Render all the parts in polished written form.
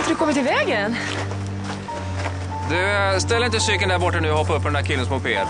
inte du kommit i vägen? Du, ställ inte cykeln där borta nu och hoppa upp på den där killens moped.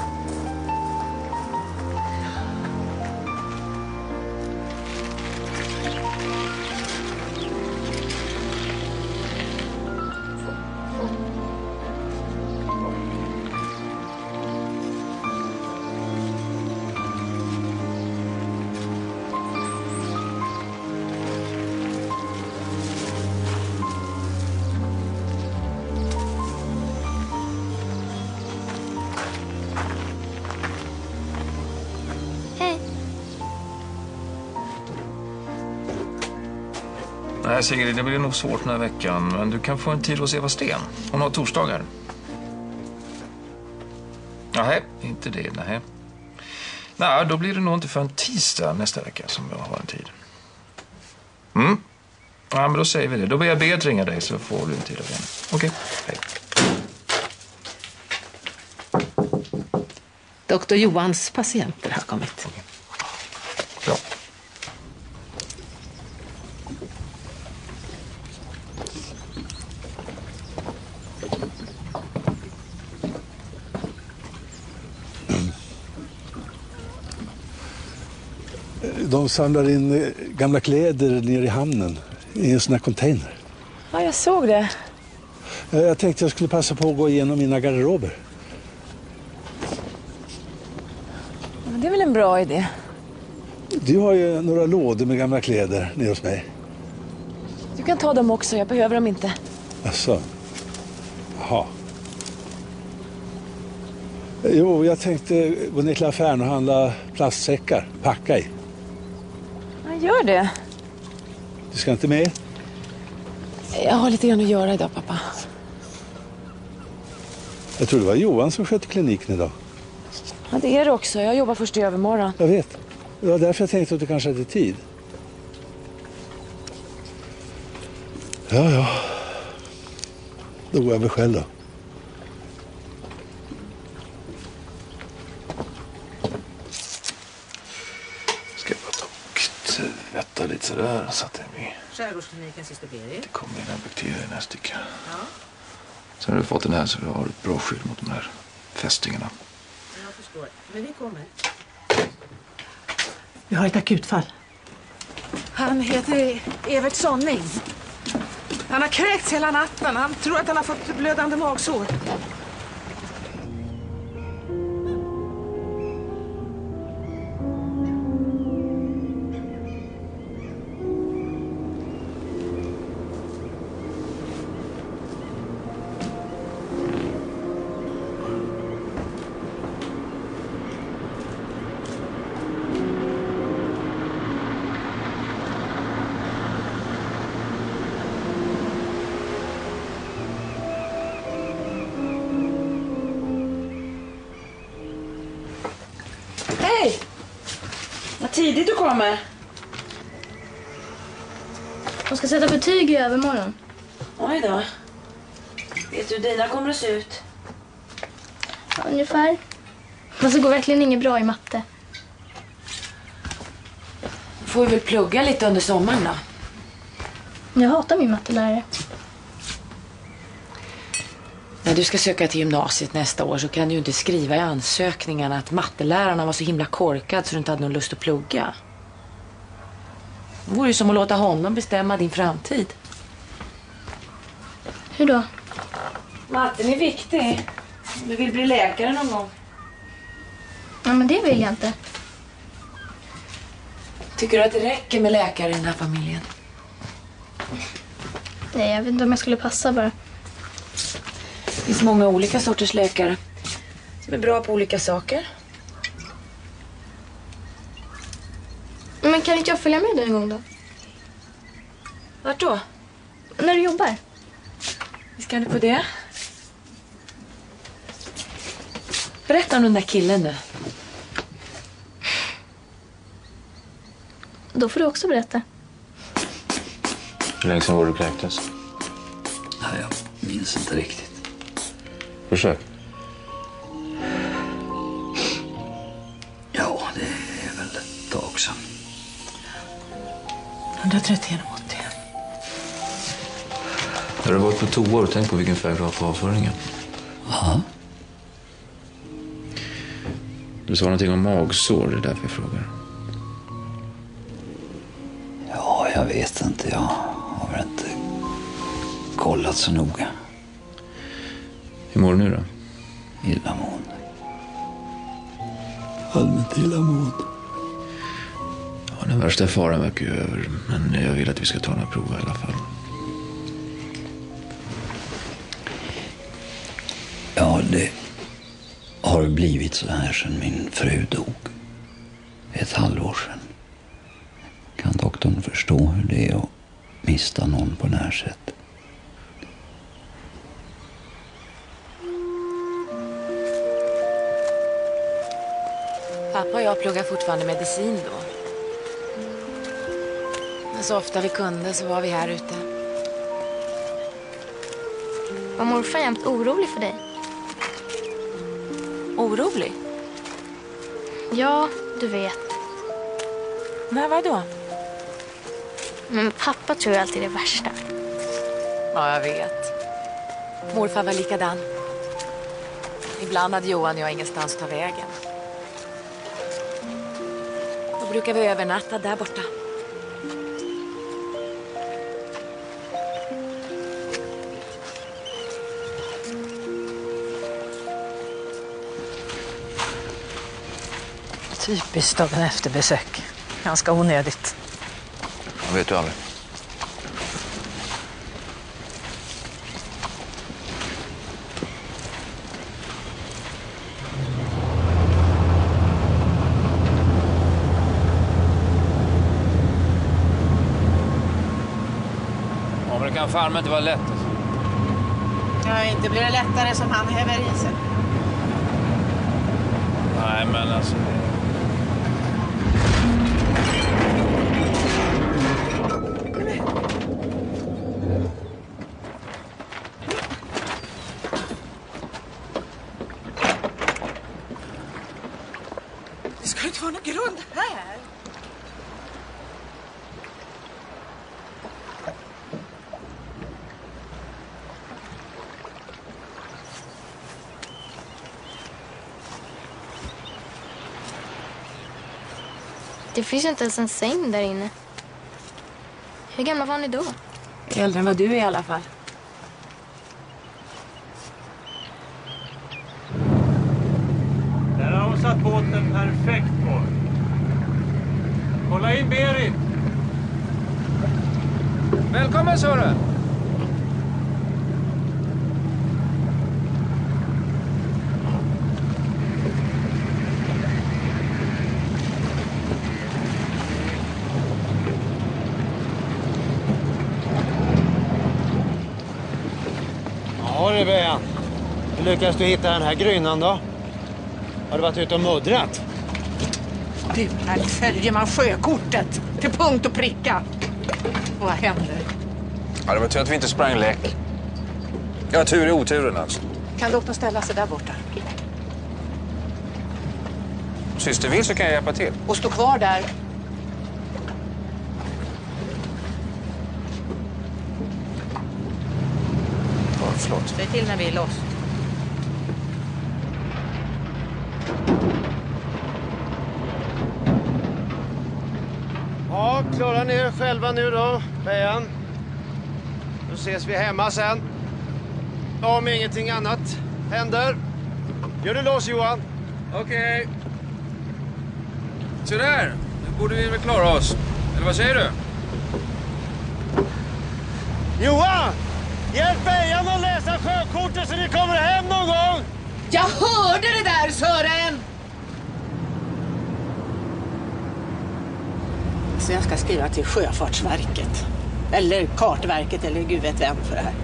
Nej, Sigrid, det blir nog svårt den här veckan. Men du kan få en tid hos Eva Sten. Hon har torsdagar. Nej, inte det. Nej, då blir det nog inte för en tisdag nästa vecka som jag har en tid. Ja, men då säger vi det. Då ber jag Beat ringa dig så får du en tid av henne. Okej, hej. Dr. Johans patienter har kommit. Okay. Bra. De samlar in gamla kläder nere i hamnen i en sån här container. Ja, jag såg det. Jag tänkte jag skulle passa på att gå igenom mina garderober. Ja, det är väl en bra idé. Du har ju några lådor med gamla kläder nere hos mig. Du kan ta dem också, jag behöver dem inte. Asså. Jaha. Jo, jag tänkte gå ner till affären och handla plastsäckar, packa i. Ja, gör det. Du ska inte med? Jag har lite grann att göra idag, pappa. Jag tror det var Johan som skötte kliniken idag. Ja, det är det också. Jag jobbar först i övermorgon. Jag vet. Det var därför jag tänkte att du kanske hade tid. Ja. Då går jag väl själv då. Ska jag bara ta och tvätta lite sådär så att det blir... Skärgårdskliniken, syster Berit. Det kommer in en bakterie i nästa stycke. Ja. Sen har du fått den här så du har ett bra skydd mot de här fästingarna. Jag förstår. Men vi kommer. Vi har ett akutfall. Han heter Evert Sonning. Han har kräkts hela natten. Han tror att han har fått blödande magsår. Hej! Vad tidigt du kommer. De ska sätta betyg i övermorgon. Oj då. Vet du hur dina kommer att se ut? Ja, ungefär. Fast det går verkligen inget bra i matte. Får vi väl plugga lite under sommaren då? Jag hatar min mattelärare. När du ska söka till gymnasiet nästa år så kan du ju inte skriva i ansökningen att mattelärarna var så himla korkad så du inte hade någon lust att plugga. Det vore ju som att låta honom bestämma din framtid. Hur då? Matten är viktig. Du vill bli läkare någon gång. Ja, men det vill jag inte. Tycker du att det räcker med läkare i den här familjen? Nej, jag vet inte om jag skulle passa bara. Det finns många olika sorters läkare som är bra på olika saker. Men kan inte jag följa med dig en gång då? Vart då? När du jobbar. Ska du på det? Berätta om den där killen nu. Då får du också berätta. Hur länge sedan var du kräktes? Nej, jag minns inte riktigt. Försök. Ja, det är väl ett tag sedan. 130 genom 80. När du varit på toa och tänkt på vilken färg du har på avföringen? Ja. Du sa någonting om magsår, det är därför jag frågar. Ja, jag vet inte. Jag har väl inte kollat så noga. Hur mår du nu då? Illamående. Allmänt illamående. Ja, den värsta faran verkar ju över. Men jag vill att vi ska ta några prov i alla fall. Ja, det har blivit så här sedan min fru dog. Ett halvår sedan. Kan doktorn förstå hur det är att mista någon på det här sättet? Pappa och jag pluggar fortfarande medicin då. Men så ofta vi kunde så var vi här ute. Var morfar jämt orolig för dig? Orolig? Ja, du vet. Nej, vadå? Men pappa tror jag alltid det värsta. Ja, jag vet. Morfar var likadan. Ibland hade Johan och jag ingenstans att ta vägen. Då brukar vi övernatta där borta. Typiskt av en efterbesök. Ganska onödigt. Jag vet du aldrig. Ja, men det kan fan inte vara lätt. Ja, inte blir det lättare som han häver i sig. Nej, men alltså... Det ska inte vara någon grund här. Det finns ju inte ens en säng där inne. Hur gamla var ni då? Äldre än vad du är i alla fall. Där har hon satt båten perfekt på. Kolla in Berit. Välkommen, Sören! Ja det Bejan. Hur lyckas du hitta den här grynan då? Har du varit ute och muddrat? Du, här följer man sjökortet till punkt och pricka. Vad händer? Ja, det var tur att vi inte sprang läck. Jag har tur i oturen alltså. Kan doktorn ställa sig där borta? Syster vill så kan jag hjälpa till. Och stå kvar där. Ja, förlåt. Säg till när vi är loss. Ja, klara ner själva nu då, Bejan. Då ses vi hemma sen. Om ingenting annat händer. Gör du loss, Johan? Okej. Så där. Nu borde vi väl klara oss. Eller vad säger du? Johan! Hjälp Bejan att läsa sjökortet så ni kommer hem någon gång! Jag hörde det där, Sören! Så jag ska skriva till Sjöfartsverket. Eller Kartverket, eller gud vet vem för det här.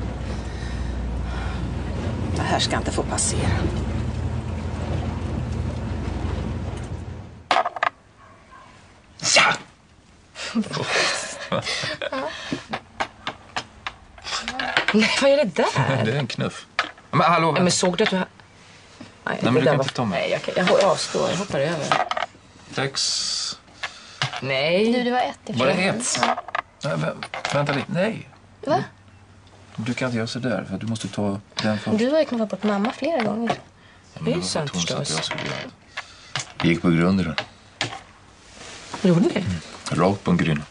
Det här ska inte få passera. Ja! Nej, vad är det där? Det är en knuff. Men hallå. Men såg du att du... Nej, men du kan inte ta mig. Nej, jag avstår. Jag hoppar över. 6. Nej. Du, det var ett. Var det ett? Nej, vänta lite. Nej. Va? Du kan inte göra så där, för du måste ta den först. Du har ju knappat bort mamma flera gånger. Det är ju sant förstås. Det gick på grund i den. Gjorde det? Rakt på en gryn.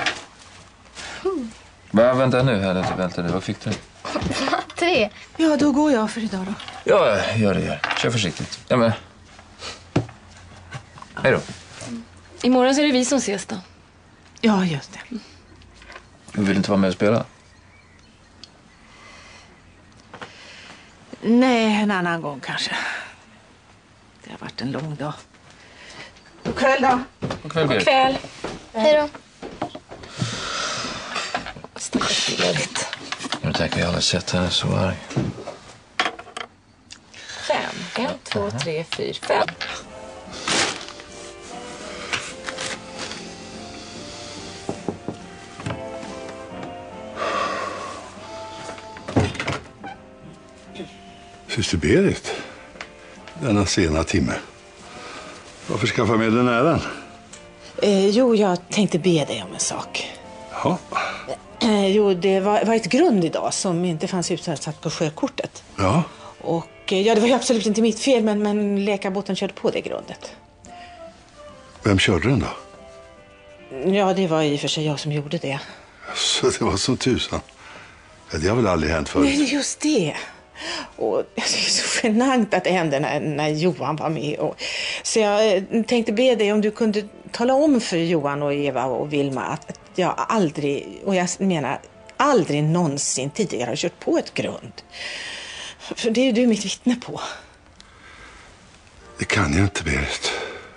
Vänta nu här, vänta nu. Vad fick du? 3. Ja, då går jag för idag då. Ja, gör det. Kör försiktigt. Ja, men. Hej då. Imorgon så är det vi som ses då. Ja, just det. Du vill inte vara med och spela? Nej, en annan gång kanske. Det har varit en lång dag. God kväll då. God kväll, Berit. Kväll. Hej då. Stackars Berit. Nu tänker jag aldrig sett henne så arg. 5. 1, 2, 3, 4, 5. Syster Berit, denna sena timme. Varför skaffa med den äran? Jo, jag tänkte be dig om en sak. Ja. Jo, det var ett grund idag som inte fanns utsatt på sjökortet. Ja. Och ja, det var ju absolut inte mitt fel, men läkarbåten körde på det grundet. Vem körde den då? Ja, det var i och för sig jag som gjorde det. Så det var som tusan. Ja, det har väl aldrig hänt förut? Nej, just det. Och det är så genant att det hände när Johan var med. Så jag tänkte be dig om du kunde tala om för Johan och Eva och Vilma att jag aldrig, och jag menar aldrig någonsin tidigare har kört på ett grund. För det är ju du mitt vittne på. Det kan jag inte, Berit.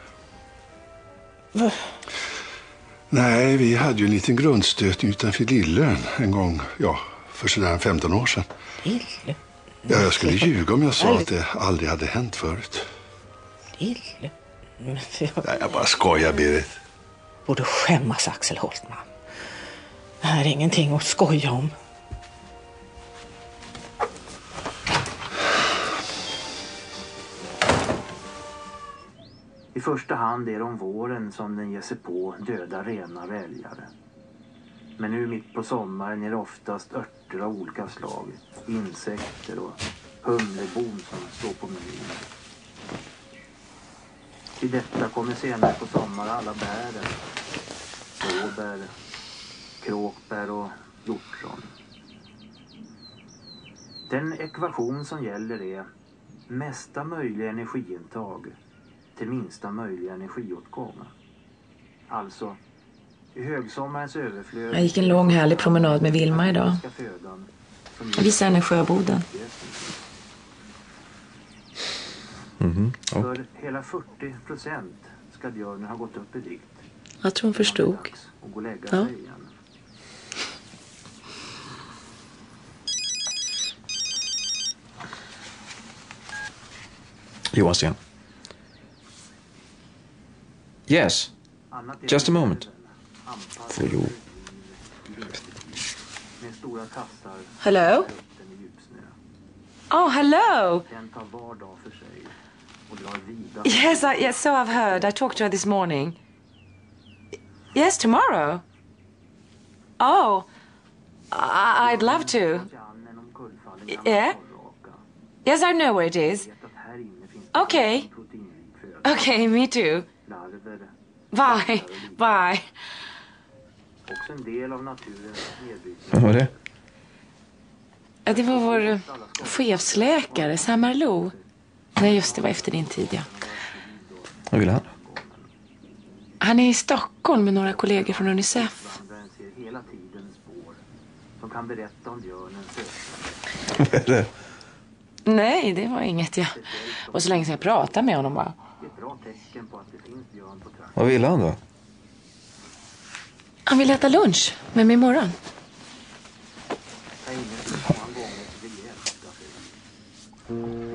Va? Nej, vi hade ju en liten grundstötning utanför Lillön en gång, ja, för sådär 15 år sedan. Lille? Ja, jag skulle ljuga om jag sa att det aldrig hade hänt förut. Lille? Nej, jag bara skojar, Berit. Borde skämmas, Axel Holtman. Det här är ingenting att skoja om. I första hand är det om våren som den ger sig på döda renar och älgare. Men nu mitt på sommaren är det oftast örter av olika slag, insekter och humlebon som står på menyn. Till detta kommer senare på sommaren alla bären, blåbär, kråkbär och hjortron. Den ekvation som gäller är mesta möjliga energiintag till minsta möjliga energiåtgång. Alltså, i högsommarens överflöd... Jag gick en lång härlig promenad med Vilma idag. Jag visade henne sjöboden. För hela 40% ska björnen ha gått upp i vikt. Jag tror hon förstod. Och gå och lägga Ja. sig igen. Johan Sten. Yes. Just a moment. For you. Med stora tassar. Hello? Oh, hello. Den tar var dag för sig och drar vida. Yes, so I've heard. I talked to her this morning. Yes, tomorrow. Oh, I'd love to. Yeah? Yes, I know where it is. Okay. Okay, me too. Bye. Bye. Också en del av naturens nedbrytning. Vad var det? Ja, det var vår chefsläkare, Samarlo. Nej, just det, var efter din tid, ja. Vad vill han? Han är i Stockholm med några kollegor från Unicef. Vandraren ser hela tiden spår som kan berätta om björnens ökning. Vad är det? Nej, det var inget, ja. Och så länge sedan jag pratade med honom bara. Det är ett bra tecken på att det finns björn på trakten. Vad vill han då? Han vill äta lunch med mig imorgon. Jag är inne så många gånger vill hjälpa sig.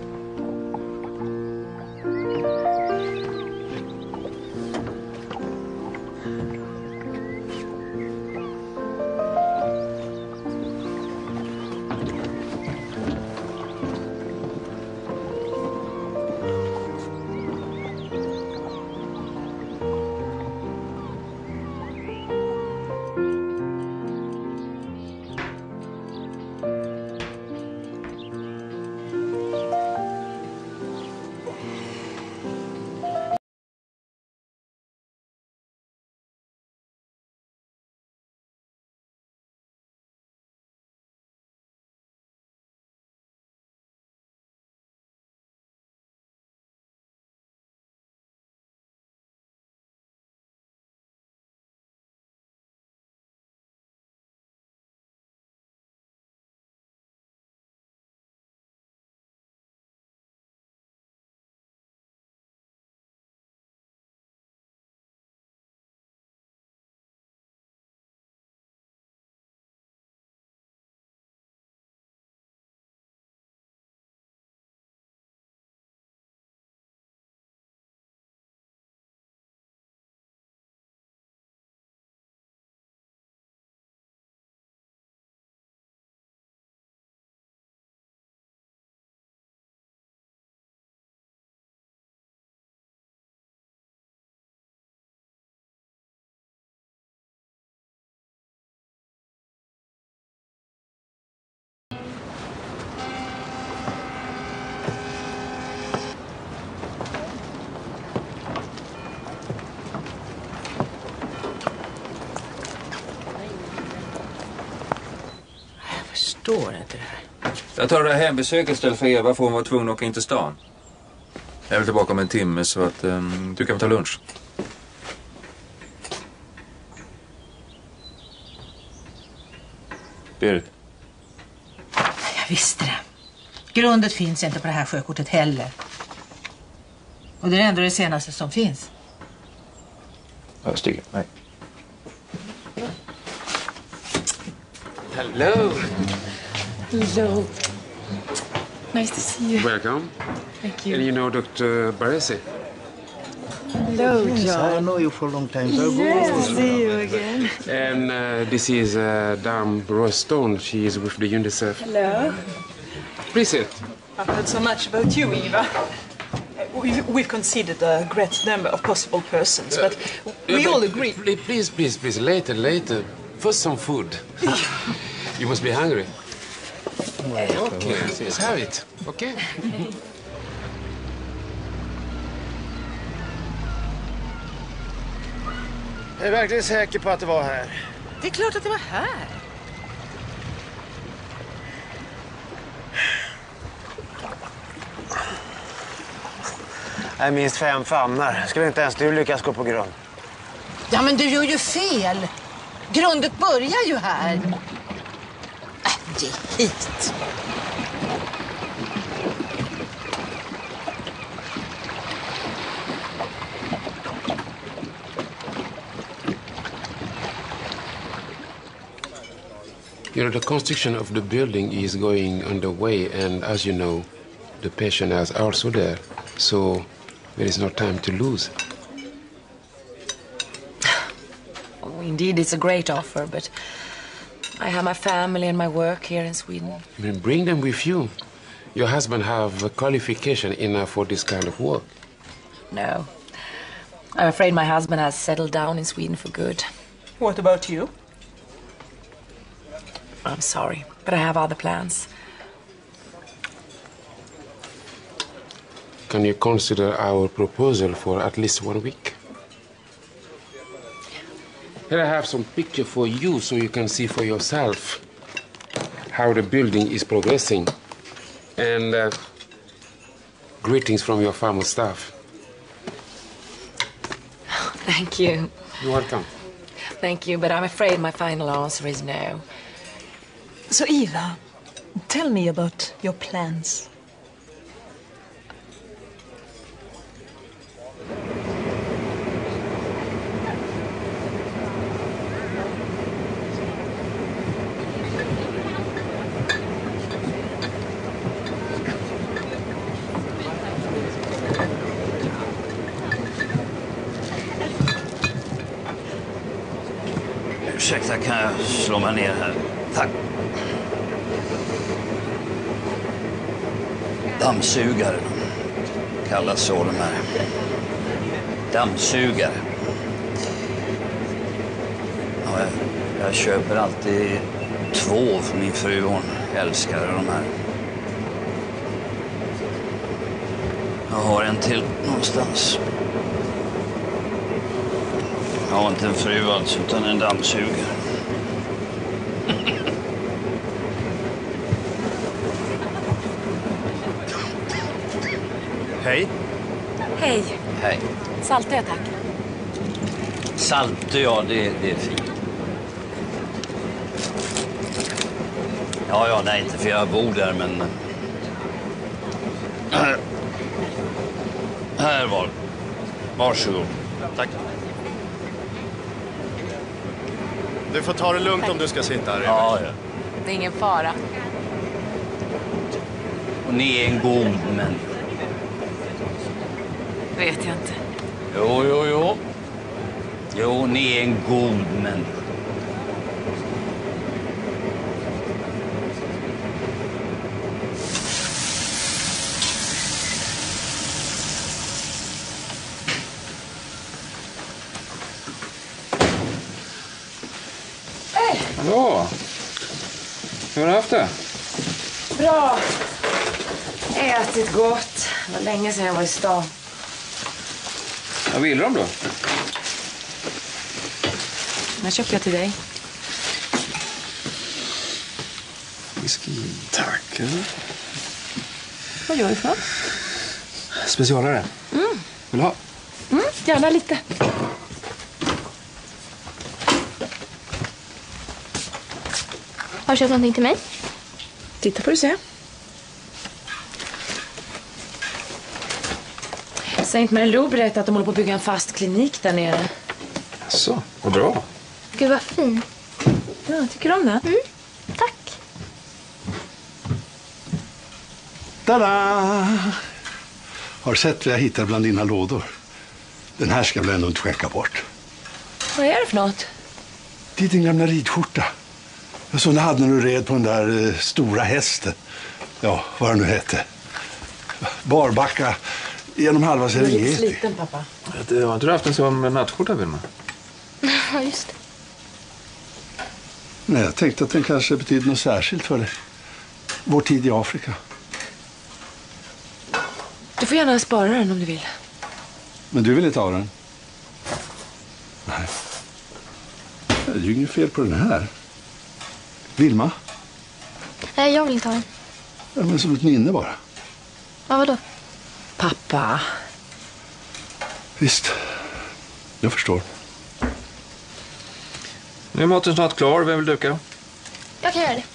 förstår inte det här. Jag tar det här hembesöket istället för Eva, för hon var tvungen att åka in till stan. Jag är väl tillbaka om en timme så att du kan ta lunch. Berit. Jag visste det. Grundet finns inte på det här sjökortet heller. Och det är ändå det senaste som finns. Jag stiger. Nej. Hello. Hello. Nice to see you. Welcome. Thank you. And you know Dr. Baresi? Hello, John. I know you for a long time. Yes, see you again. And this is Dame Rose Stone. She is with the UNICEF. Hello. Please sit. I've heard so much about you, Eva. We've considered a great number of possible persons, but we all agree. Please. Later. First some food. You must be hungry. Okay, let's have it. Okay? Jag är verkligen säker på att det var här. Det är klart att det var här. Jag minst 5 famnar. Skulle inte ens du lyckas gå på grund? Ja, men du gör ju fel. Grundet börjar ju här. Ge hit. You know, the construction of the building is going underway, and as you know, the pensioners are also there. So there is no time to lose. Oh, indeed, it's a great offer, but I have my family and my work here in Sweden. I mean, bring them with you. Your husband have a qualification enough for this kind of work. No. I'm afraid my husband has settled down in Sweden for good. What about you? I'm sorry, but I have other plans. Can you consider our proposal for at least 1 week? Here I have some picture for you so you can see for yourself how the building is progressing. And greetings from your farm staff. Thank you. You're welcome. Thank you, but I'm afraid my final answer is no. So, Eva, tell me about your plans. Ursäkta, kan jag slå mig ner här? Tack. Dammsugare. Kallas så de här. Dammsugare. Ja, jag köper alltid 2 för min fru. Hon älskar de här. Jag har en till någonstans. Jag har inte en fru alltså, utan en dammsugare. Hej. Hej. Hej. Salter, tack. Salter, ja, det är fint. Ja, nej, inte för jag bor där, men... Här var det. Varsågod. Tack. Du får ta det lugnt om du ska sitta här. Ja. Det är ingen fara. Och ni är en god människa. Vet jag inte. Jo. Jo, ni är en god människa. Hallå! Hur har du haft det? Bra. Ätit gott. Det var länge sedan jag var i stan. Vad vill de då? Den köpte jag till dig. whisky. Tack. Vad gör du för något? Specialare. Vill du ha? Gärna lite. Har du köpt någonting till mig? Titta får du se. Saint Malo berättade att de håller på att bygga en fast klinik där nere. Så, vad bra. Gud vad fin. Ja, tycker du om den? Tack. Tada! Har du sett vad jag hittar bland dina lådor? Den här ska väl ändå inte skänka bort. Vad är det för något? Det är din gamla ridskjorta. Jag såg när du hade när du red på den där stora hästen. Ja, vad den nu hette. Barbacka genom halva Serengeti. Du är lite sliten, pappa. Har inte du haft en sån nattskjorta, Vilma? Ja, just det. Nej, jag tänkte att den kanske betyder något särskilt för dig. Vår tid i Afrika. Du får gärna spara den om du vill. Men du vill inte ha den? Nej. Det är ju inget fel på den här. Vilma? Nej, jag vill inte ha den. Ja, men som ett minne bara. Ja, vadå? Pappa. Visst. Jag förstår. Nu är maten snart klar. Vem vill duka? Jag kan göra det.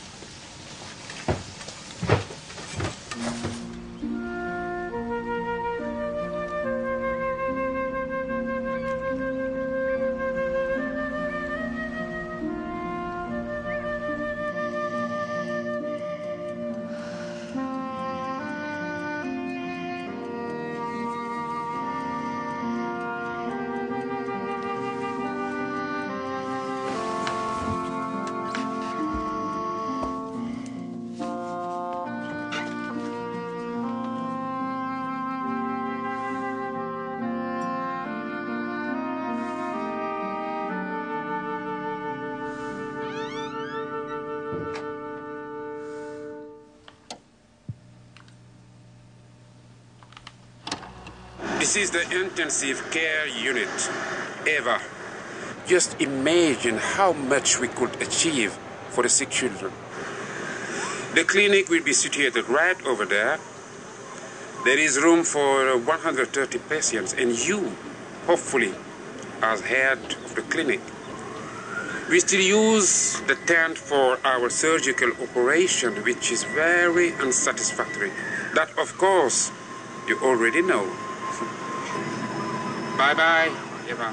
This is the intensive care unit, Eva. Just imagine how much we could achieve for the sick children. The clinic will be situated right over there. There is room for 130 patients, and you, hopefully, as head of the clinic. We still use the tent for our surgical operation, which is very unsatisfactory. That, of course, you already know. Bye-bye, Eva.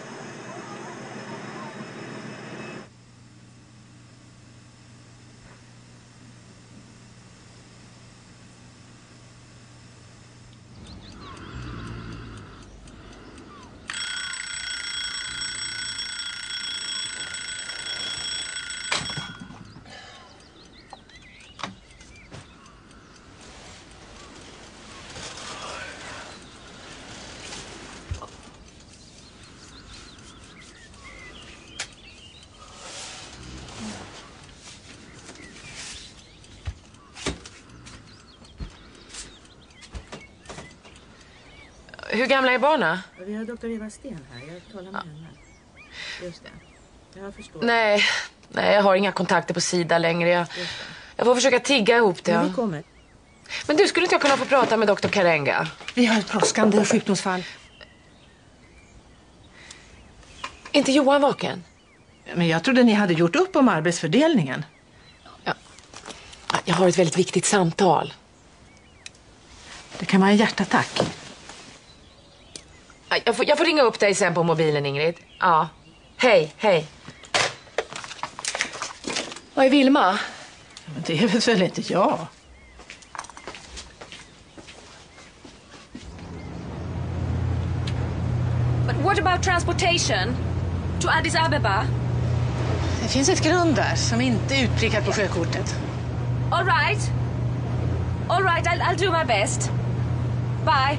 Hur gamla är barnen? Vi har doktor Eva Sten här. Jag talar med henne. Just det. Jag förstår. Nej, jag har inga kontakter på Sida längre. Jag får försöka tigga ihop det. Men vi kommer. Men du, skulle inte jag kunna få prata med doktor Karenga? Vi har ett brådskande sjukdomsfall. Inte Johan vaken? Men jag trodde ni hade gjort upp om arbetsfördelningen. Ja. Jag har ett väldigt viktigt samtal. Det kan vara en hjärtattack. Jag får ringa upp dig sen på mobilen, Ingrid. Ja. Hej. Vad är Vilma? Men det är väl inte jag. But what about transportation to Addis Abeba? Det finns ett grund där som inte är utprickat på sjökortet. All right, I'll do my best. Bye.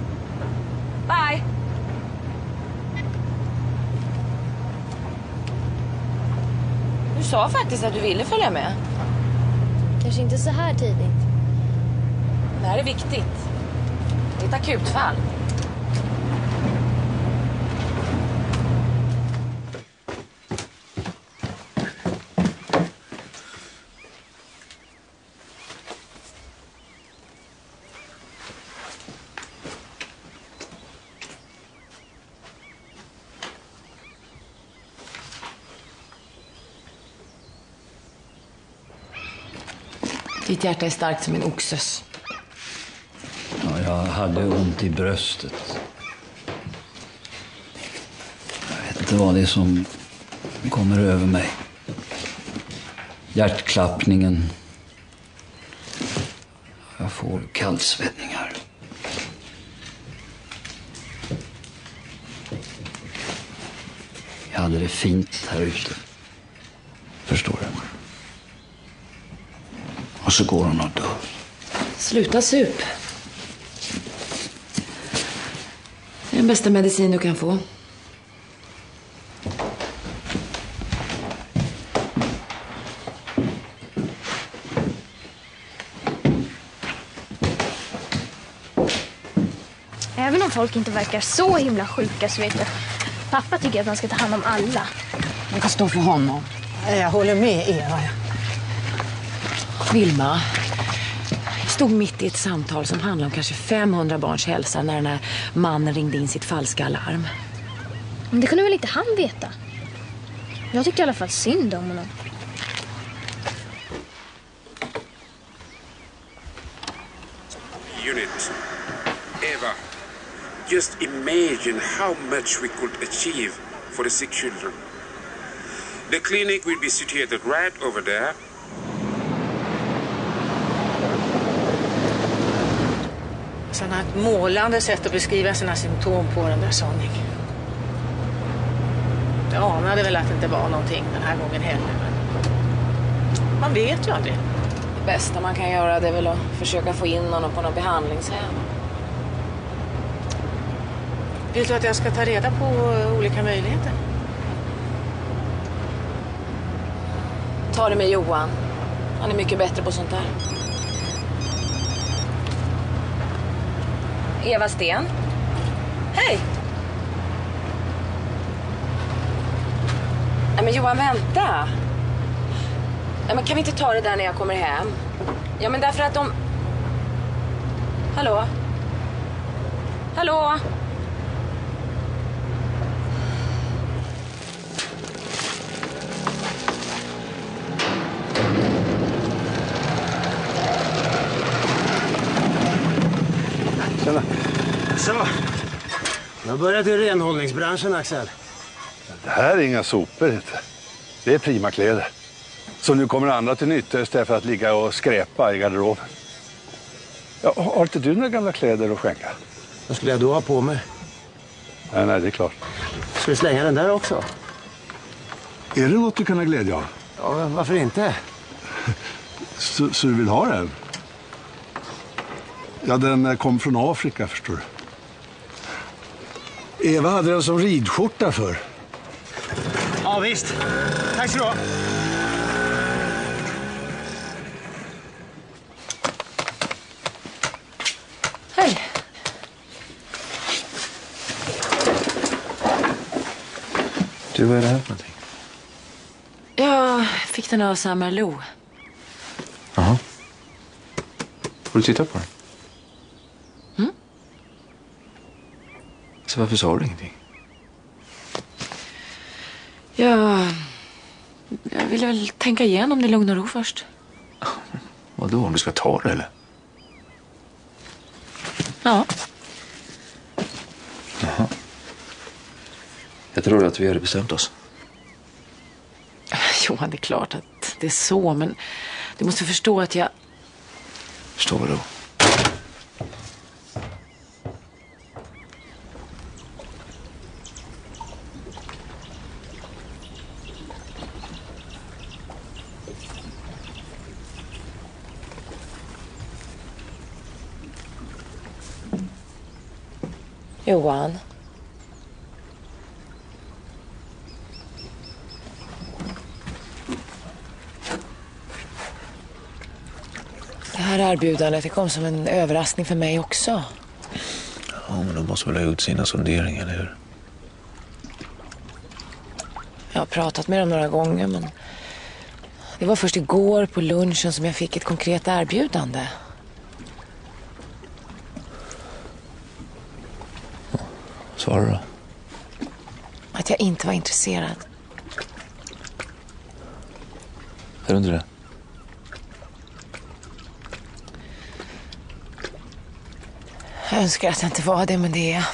Du sa faktiskt att du ville följa med. Kanske inte så här tidigt. Det här är viktigt. Det är ett akutfall. Ditt hjärta är starkt som en oxes. Ja, jag hade ont i bröstet. Jag vet inte vad det är som kommer över mig. Hjärtklappningen. Jag får kallsvettningar. Jag hade det fint här ute. Förstår du? Och så går hon och dör. Sluta sup. Det är den bästa medicin du kan få. Även om folk inte verkar så himla sjuka så vet jag. Pappa tycker att man ska ta hand om alla. Jag kan stå för honom. Jag håller med Eva. Vilma stod mitt i ett samtal som handlade om kanske 500 barns hälsa när den här mannen ringde in sitt falska alarm. Men det kunde väl inte han veta? Jag tyckte i alla fall synd om honom. Unit. Eva, just imagine how much we could achieve for the sick children. The clinic will be situated right over there. Sådana ett målande sätt att beskriva sina symptom på den där Sonning. Jag anade väl att det inte var någonting den här gången heller. Men man vet ju aldrig. Det bästa man kan göra det är väl att försöka få in honom på någon behandlingshem. Vill du att jag ska ta reda på olika möjligheter? Ta det med Johan. Han är mycket bättre på sånt där. Eva Sten. Hej! Nej men Johan, vänta. Nej men kan vi inte ta det där när jag kommer hem? Ja men därför att de... Hallå? Hallå? Tjena. Så, jag har börjat i renhållningsbranschen, Axel. Det här är inga sopor inte. Det är primakläder. Så nu kommer andra till nytta istället för att ligga och skräpa i garderoben. Ja, har inte du några gamla kläder att skänka? Vad skulle jag då ha på mig? Nej, det är klart. Ska vi slänga den där också? Är det något du kan ha glädje av? Ja, varför inte? Så du vill ha den? Ja, den kom från Afrika, förstår du. Eva hade den som ridskjorta för. Ja, visst. Tack så du ha. Hej. Du, vad är det här för någonting? Jag fick den av Samarlo. Jaha. Får du titta på den? Så varför sa du ingenting? Jag ville väl tänka igenom det lugn och ro först. Vadå, om du ska ta det eller? Ja. Jaha. Jag tror att vi hade bestämt oss. Johan, det är klart att det är så, men du måste förstå att jag... Förstår vad då? Johan. Det här erbjudandet, det kom som en överraskning för mig också. Ja, men de måste väl ha gjort sina sonderingar, eller hur? Jag har pratat med dem några gånger, men det var först igår på lunchen som jag fick ett konkret erbjudande. Svarar du? Att jag inte var intresserad. Är du inte det? Jag önskar att jag inte var det, men det är jag.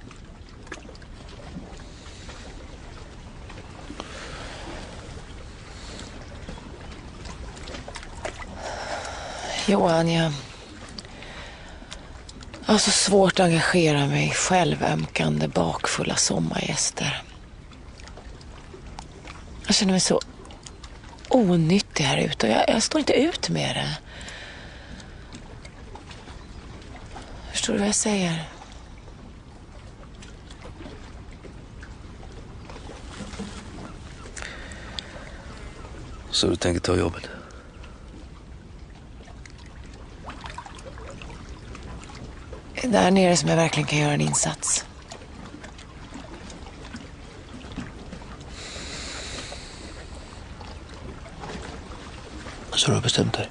Johan, jag har så svårt att engagera mig i självömkande, bakfulla sommargäster. Jag känner mig så onyttig här ute och jag står inte ut med det. Förstår du vad jag säger? Så du tänker ta jobbet? Det är där nere som jag verkligen kan göra en insats. Så du har bestämt dig?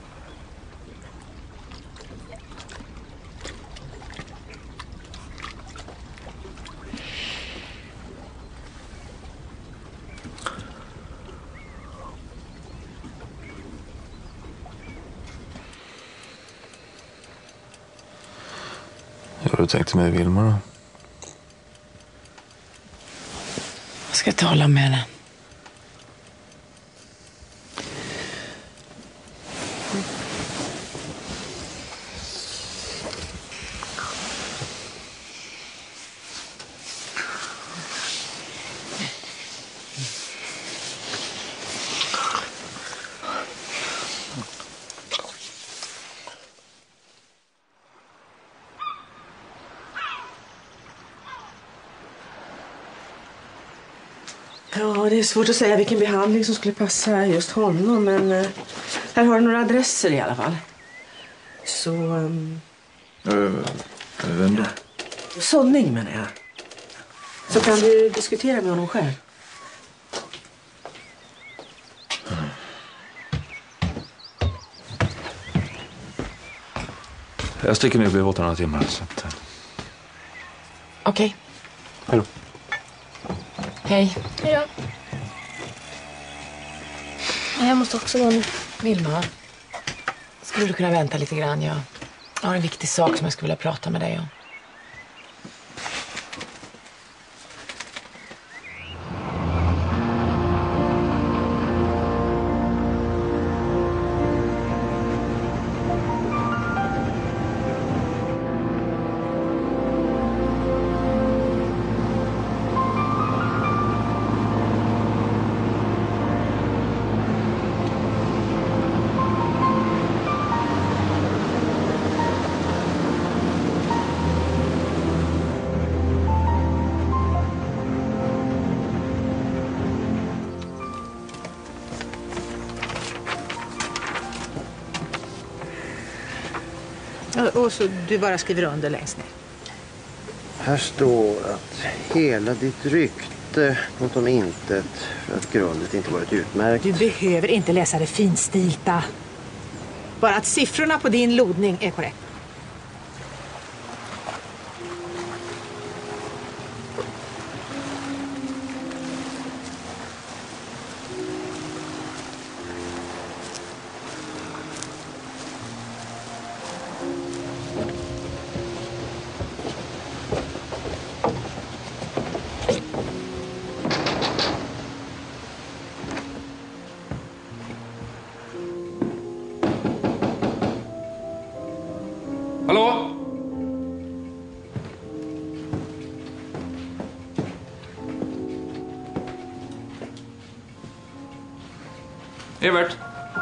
Hur har du tänkt med Vilma då? Jag ska tala med henne. Ja, det är svårt att säga vilken behandling som skulle passa just honom, men här har du några adresser i alla fall. Så... Vem då? Sådning menar jag. Så kan du diskutera med honom själv. Jag sticker ner vid 8 timmar. Okej. Hej då. Hej. Hej då. Jag måste också gå nu. Vilma, skulle du kunna vänta lite grann? Jag har en viktig sak som jag skulle vilja prata med dig om. Och så du bara skriver under längst ner. Här står att hela ditt rykte mot om intet för att grundet inte varit utmärkt. Du behöver inte läsa det finstilta. Bara att siffrorna på din lodning är korrekt. Hallå? Evert?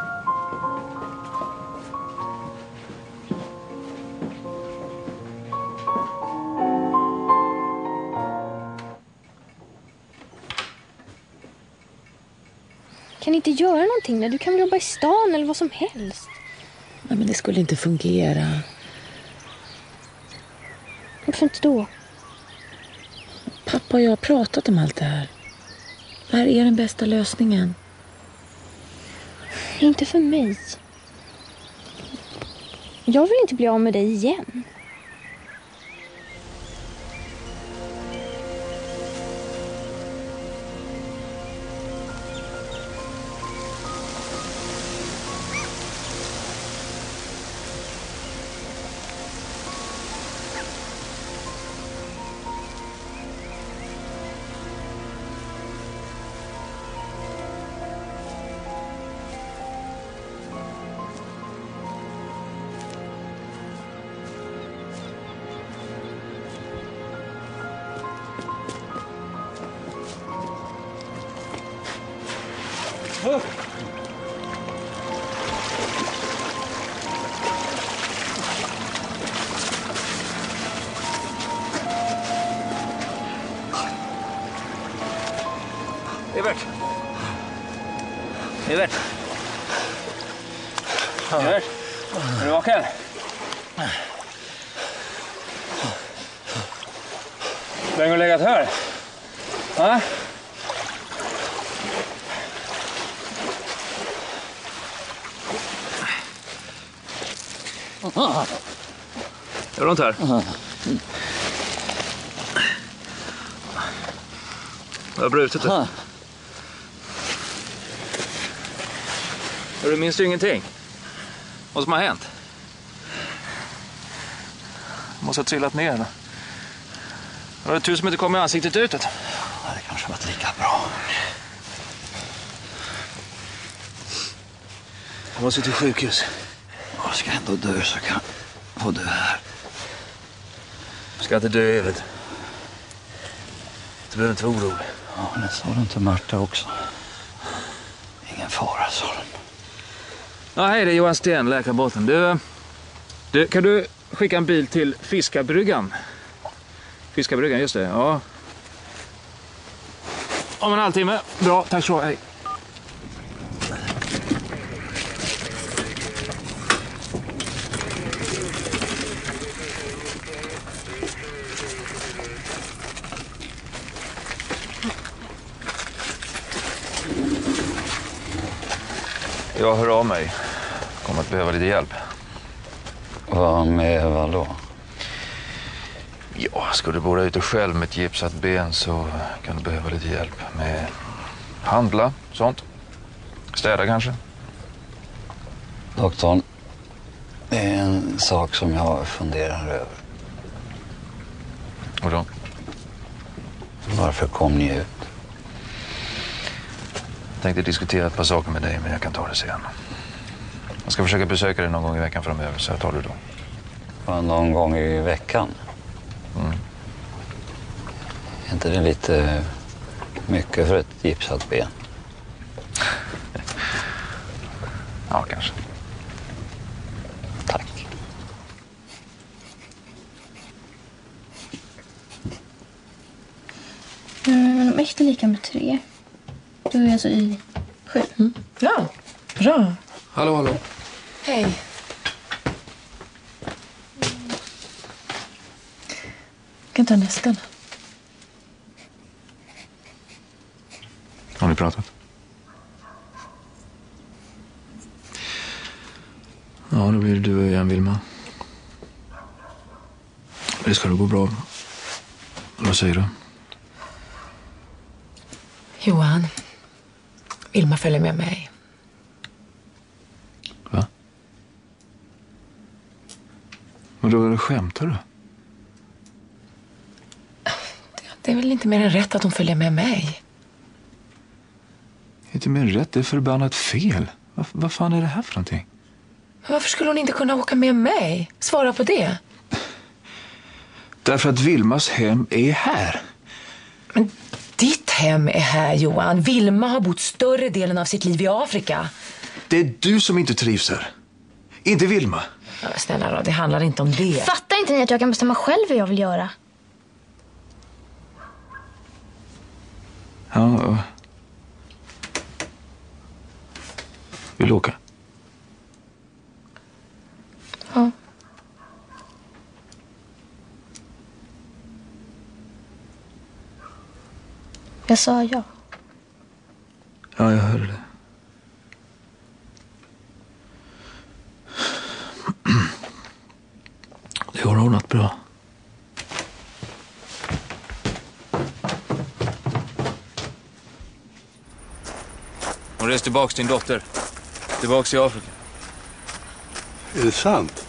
Kan inte göra någonting när du kan jobba i stan eller vad som helst? Nej, men det skulle inte fungera. Varför inte då? Pappa och jag har pratat om allt det här. Det här är den bästa lösningen. Inte för mig. Jag vill inte bli av med dig igen. Evert! Evert! Evert! Är du vaken? Länge har legat här? Va? Gör det ont här? Jag har brutit det. Du minns ju ingenting. Vad som har hänt? Du måste ha trillat ner. Då. Var det tur som inte kom i ansiktet utåt? Det kanske varit lika bra. Jag måste till sjukhus. Jag ska ändå dö så kan jag få dö här. Du ska inte dö, Evert. Du behöver inte vara orolig. Ja, det sa du inte Marta också. Ingen fara, sa de. Ja, hej, det är Johan Sten, läkarbåten. Du, kan du skicka en bil till Fiskarbryggan? Fiskarbryggan, just det, ja. Om en halvtimme. Bra, tack så, hej. Jag hör av mig. Kommer att behöva lite hjälp. Vad med vad då? Ja, ska du vara ute själv med ett gipsat ben så kan du behöva lite hjälp med handla, sånt. Städa kanske. Doktorn, det är en sak som jag funderar över. Och då? Varför kom ni ut? Jag tänkte diskutera ett par saker med dig, men jag kan ta det sen. Jag ska försöka besöka dig någon gång i veckan framöver, så jag tar det då. Någon gång i veckan? Mm. Är inte det lite mycket för ett gipsat ben? Ja, kanske. Tack. X är lika med 3. Du är alltså i 7. Ja, bra. Hallå, hallå. Hej. Jag kan ta nästan. Har ni pratat? Ja, då blir det du och igen, Vilma. Det ska det gå bra. Vad säger du? Johan, Vilma följer med mig. Va? Men då skämtar du? Det är väl inte mer än rätt att hon följer med mig. Inte mer än rätt, det är förbannat fel. Vad fan är det här för någonting? Men varför skulle hon inte kunna åka med mig? Svara på det. Därför att Vilmas hem är här. Men ditt hem är här, Johan. Vilma har bott större delen av sitt liv i Afrika. Det är du som inte trivs här. Inte Vilma. Ja, snälla då, det handlar inte om det. Fattar inte ni att jag kan bestämma själv vad jag vill göra? Ja. Vill du åka? Ja. Jag sa ja. Ja, jag hörde det. Det har ordnat bra. Hon reste tillbaka till din dotter. Tillbaka till Afrika. Är det sant?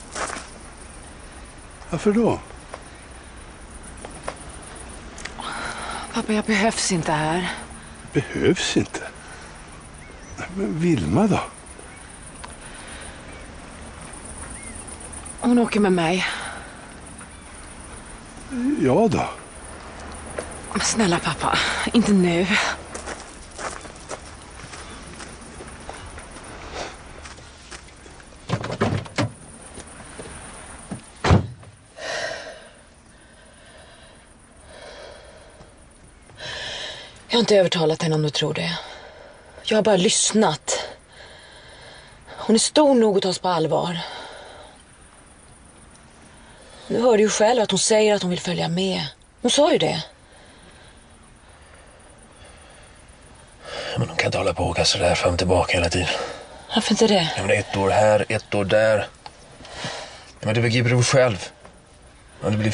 Varför då? Pappa, jag behövs inte här. Behövs inte. Men Vilma då? Hon åker med mig. Ja då. Men snälla pappa, inte nu. Jag har inte övertalat henne om du tror det. Jag har bara lyssnat. Hon är stor nog att tas på allvar. Nu hör du ju själv att hon säger att hon vill följa med. Hon sa ju det. Men de kan inte hålla på och åka så där fram och tillbaka hela tiden. Varför inte det? Ja, men 1 år här, 1 år där. Men det begriper du själv. Ja, det blir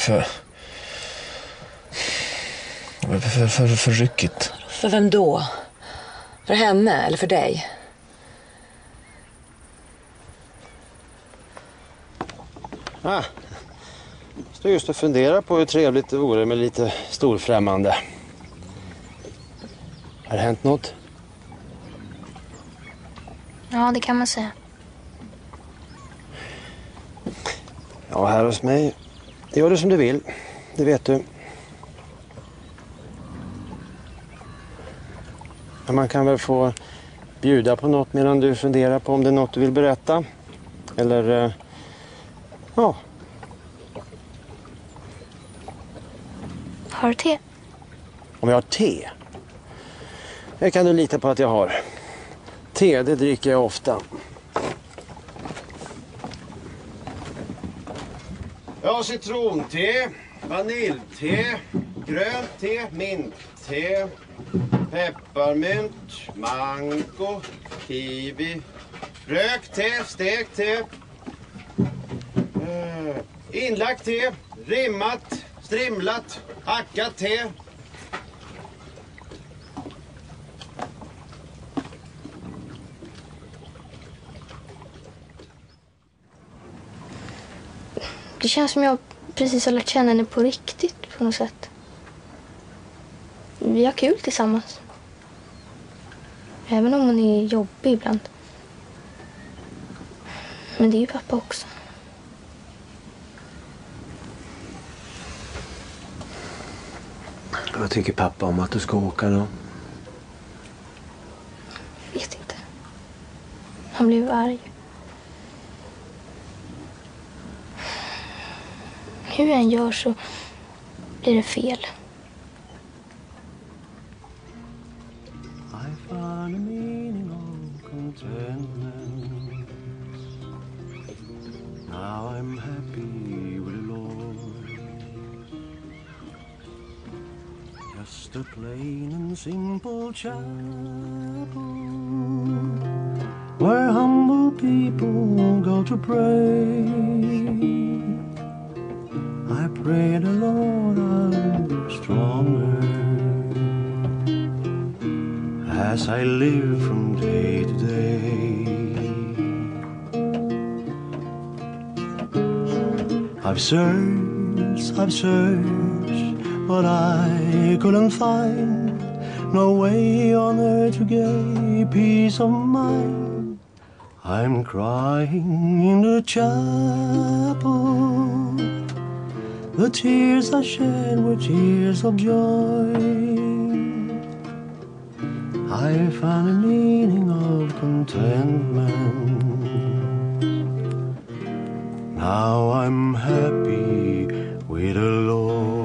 för ryckigt. För vem då? För henne eller för dig? Står just och funderar på hur trevligt det vore med lite storfrämmande. Har det hänt något? Ja, det kan man säga. Ja, här hos mig. Gör det som du vill. Det vet du. Men man kan väl få bjuda på något medan du funderar på om det är något du vill berätta. Eller, ja. Har du te? Om jag har te? Det kan du lita på att jag har. Te, det dricker jag ofta. Jag har citronte, vaniljte, grönt te, mintte, pepparmynt, mango, kiwi, rökt te, stekt te, inlagt te, rimmat, strimlat, hackat te. Det känns som jag precis har lärt känna henne på riktigt på något sätt. Vi har kul tillsammans. Även om hon är jobbig ibland. Men det är ju pappa också. Vad tycker pappa om att du ska åka då? Vet inte. Han blev arg. Hur jag än gör så blir det fel. I found a meaning of contentment. Now I'm happy with the Lord. Just a plain and simple chapel where humble people go to pray. I pray the Lord I'll be stronger as I live from day to day. I've searched, but I couldn't find no way on earth to get peace of mind. I'm crying in the chapel. The tears I shed were tears of joy. I found a meaning of contentment. Now I'm happy with the Lord.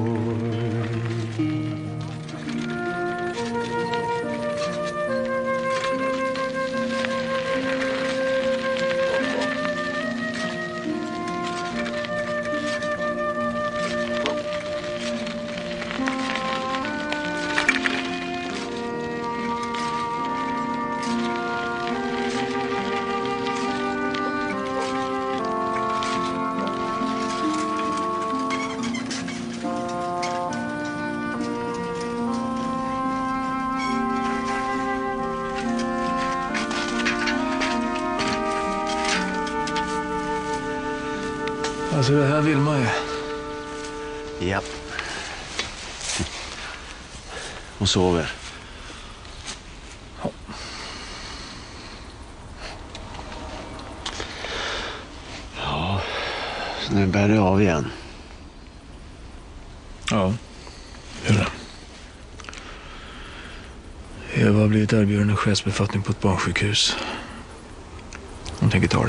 Alltså det här vill man ju. Ja. Och sover. Ja, så nu bär det av igen. Ja, gör det. Eva har blivit erbjuden en chefsbefattning på ett barnsjukhus. Hon tänker ta det.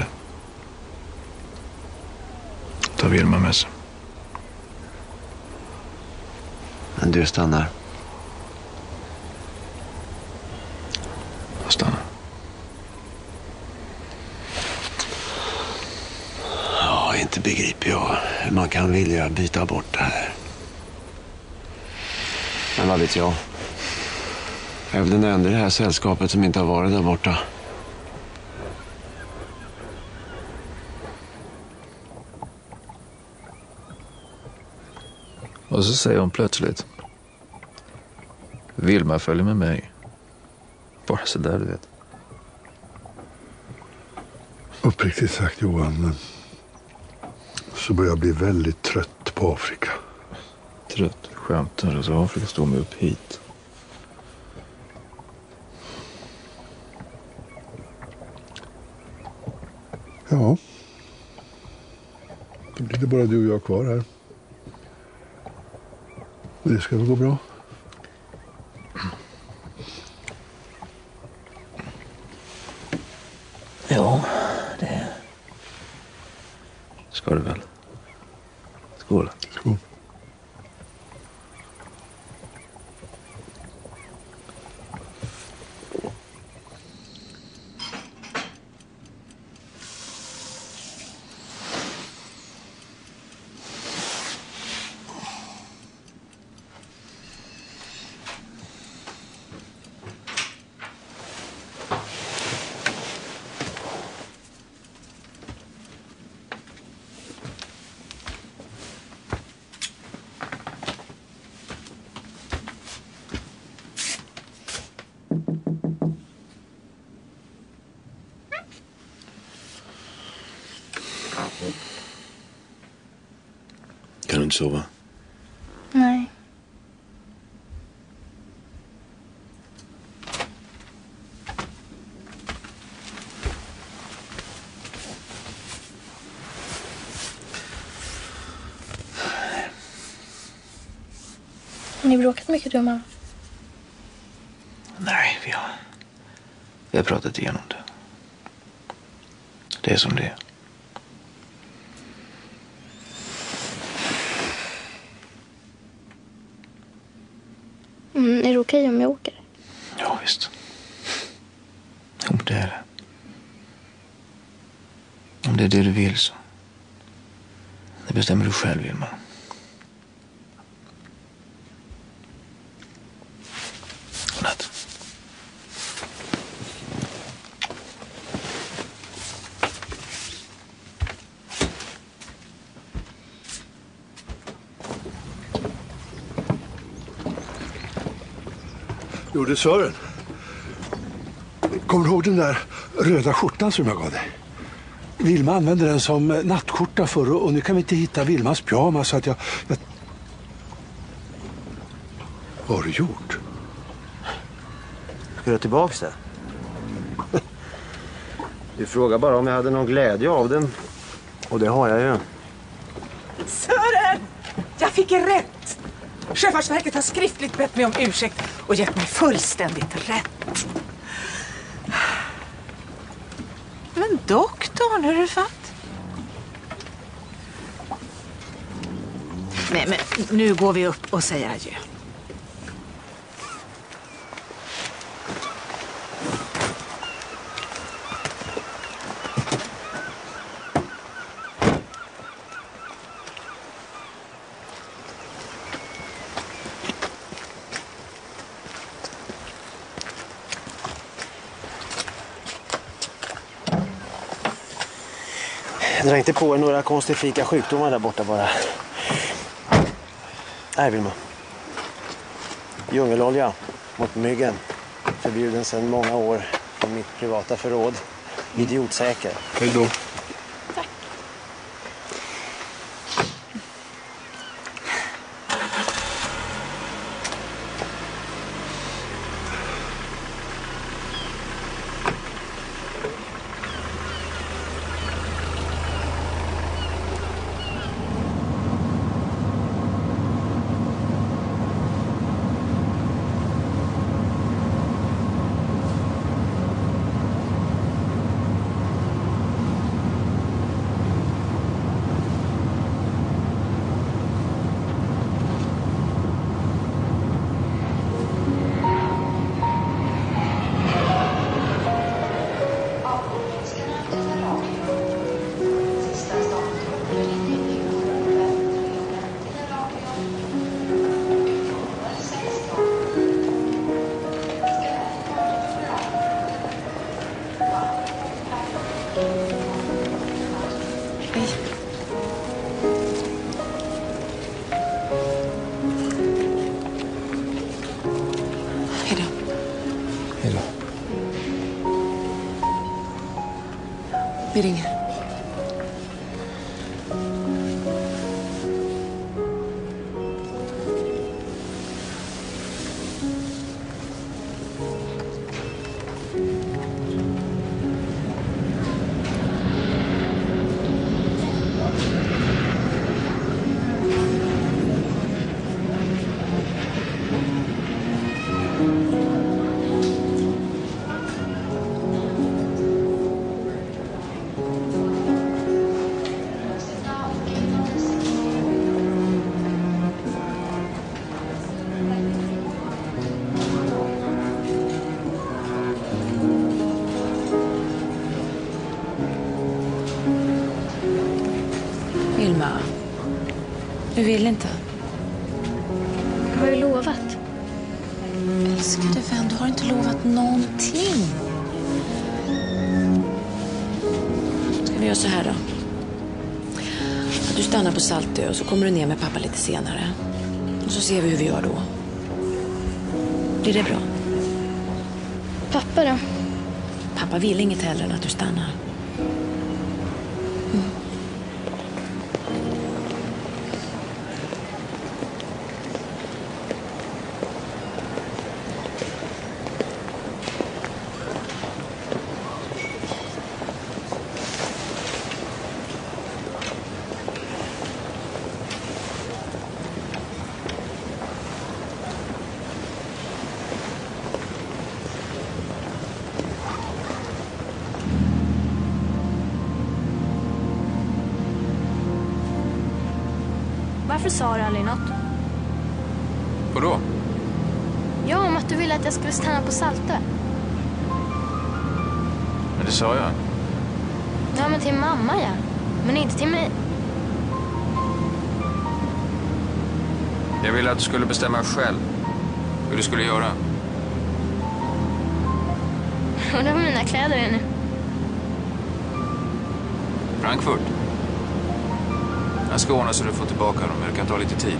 Ta Vilma med sig. Men du stannar. inte begriper jag hur man kan vilja byta bort det här. Men vad vet jag? Jag är väl den enda i det här sällskapet som inte har varit där borta. Och så säger hon plötsligt: Vilma följer med mig. Bara så där, du vet. Uppriktigt sagt, Johan, så börjar jag bli väldigt trött på Afrika. Trött? Skämtar du? Så Afrika står mig upp hit. Ja. Då blir det bara du och jag kvar här. Det ska väl gå bra. Ja, det ska du väl. Skål. Skål. Kan du inte sova? Nej. Har ni bråkat mycket, du och mamma? Nej, vi har pratat igenom det. Det är som det är. Är det okej om jag åker? Ja, visst. Jo, det är det. Om det är det du vill så. Det bestämmer du själv, Vilma. Godnatt. Jo, det är Sören. Kommer du ihåg den där röda skjortan som jag gav dig? Vilma använde den som nattskjorta förr och nu kan vi inte hitta Vilmas pyjamas så att jag... Vad har du gjort? Ska du tillbaka det? Du frågar bara om jag hade någon glädje av den. Och det har jag ju. Sören! Jag fick rätt! Sjöfartsverket har skriftligt bett mig om ursäkt och gett mig fullständigt rätt. Men doktorn, hur är det fatt? Nej, men nu går vi upp och säger adjö. Dra inte på er några konstifika sjukdomar där borta bara. Nej, Vilma. Djungelolja mot myggen. Förbjuden sedan många år i mitt privata förråd. Idiotsäker. Hej då. Hej. Hej då. Hej då. Vi ringer. Vilma, du vill inte. Jag har ju lovat. Älskade vän, du har inte lovat någonting. Ska vi göra så här då? Att du stannar på Saltö och så kommer du ner med pappa lite senare. Och så ser vi hur vi gör då. Blir det bra? Pappa då? Pappa vill inget hellre än att du stannar. Varför sa du aldrig något? Vadå? Ja, om att du ville att jag skulle stanna på Saltö. Men det sa jag. Ja, men till mamma, ja. Men inte till mig. Jag ville att du skulle bestämma själv hur du skulle göra. Och det var mina kläder är nu. Frankfurt. Jag ska ordna så du får tillbaka dem, men det kan ta lite tid.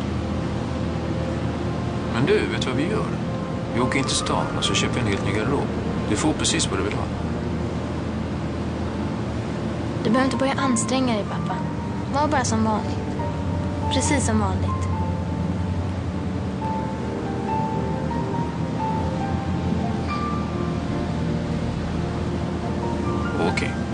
Men du, vet du vad vi gör? Vi åker in till stan och så köper en helt ny garderob. Du får precis vad du vill ha. Du behöver inte börja anstränga dig, pappa. Var bara som vanligt. Precis som vanligt. Okej.